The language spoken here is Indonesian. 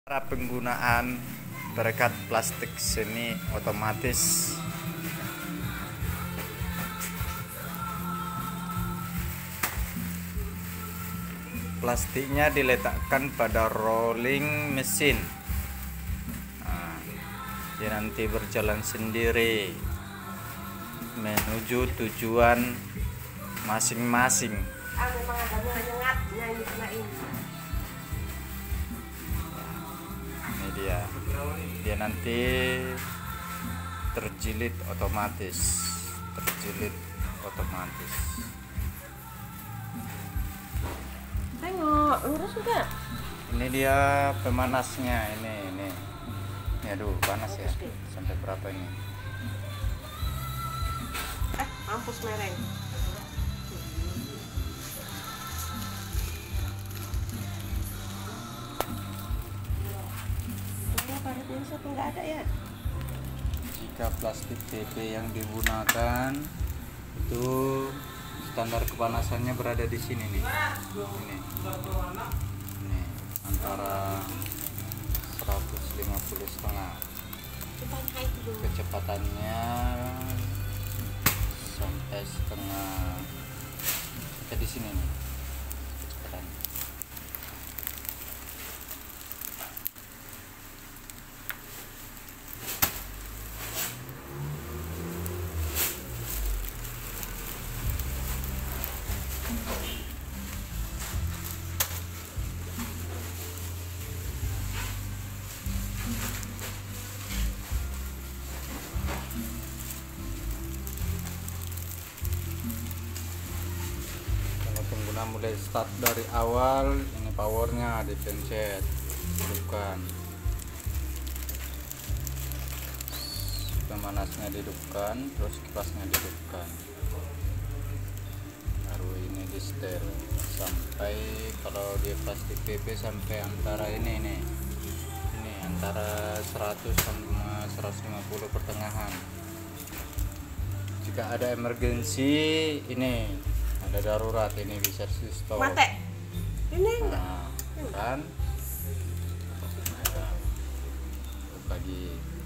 Cara penggunaan perekat plastik semi otomatis. Plastiknya diletakkan pada rolling mesin. Dia nanti berjalan sendiri menuju tujuan masing-masing. Memang ada nyengatnya ini kena ini. Ini dia nanti terjilid otomatis. Tengok, lurus enggak? Ini dia pemanasnya, ini. Aduh, panas ya. Sampai berapa ini? Mampus mereng. Karetnya satu nggak ada ya? Jika plastik PP yang digunakan itu standar kepanasannya berada di sini nih. Ini antara 150,5. Kecepatannya sampai setengah. Sampai di sini nih kecepatannya. Pengguna mulai start dari awal, ini powernya dipencet, hidupkan, pemanasnya dihidupkan, terus kipasnya dihidupkan, baru ini di setel sampai, kalau dia plastik PP sampai antara ini antara 100 sama 150 pertengahan. Jika ada emergensi, ini ada darurat, ini bisa di stop. Mate. Ini enggak? Nah, kan lagi